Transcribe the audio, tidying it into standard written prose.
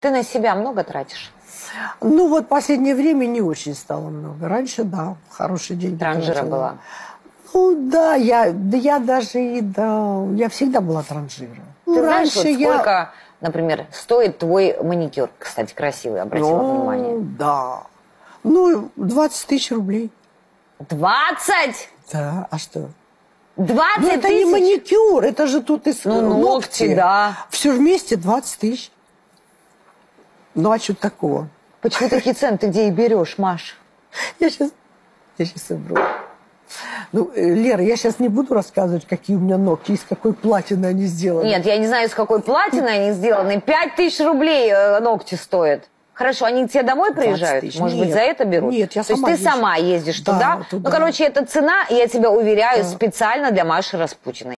Ты на себя много тратишь? Ну вот последнее время не очень стало много. Раньше, да, хорошие деньги. Транжира была? Ну да, я всегда была транжира. Ты знаешь, вот сколько, например, стоит твой маникюр? Кстати, красивый, обратила внимание. Да. Ну, 20 тысяч рублей. 20? Да, а что? 20 ну, это тысяч? не маникюр, это же тут и ногти, да. Все вместе 20 тысяч. Ну, а что такого? Почему такие цены ты где и берешь, Маш? Я сейчас соберу. Ну, Лера, я сейчас не буду рассказывать, какие у меня ногти, из какой платины они сделаны. Нет, я не знаю, из какой платины они сделаны. 5000 рублей ногти стоят. Хорошо, они к тебе домой приезжают? Может быть, за это берут? Нет, я сама. То есть ты сама ездишь туда? Ну, короче, эта цена, я тебя уверяю, специально для Маши Распутиной.